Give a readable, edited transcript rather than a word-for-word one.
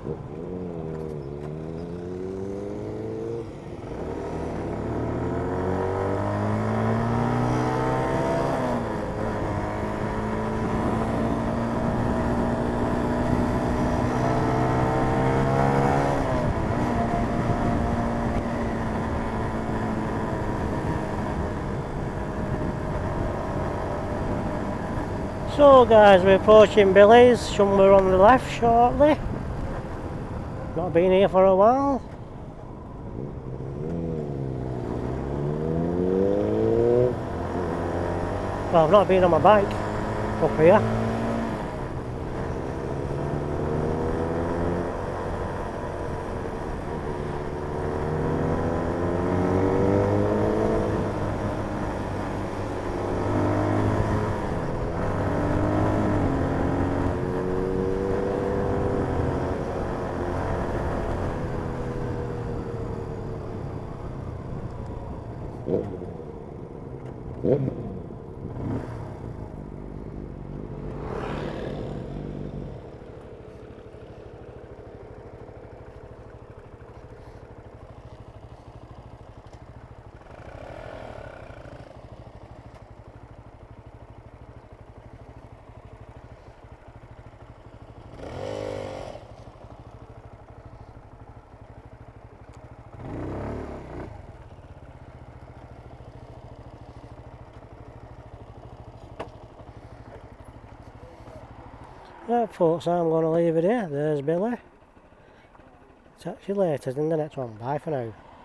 So guys, we're approaching Billy's, somewhere on the left shortly. Not been here for a while. Well, I've not been on my bike up here. Right folks, I'm going to leave it here. There's Billy. Catch you later in the next one. Bye for now.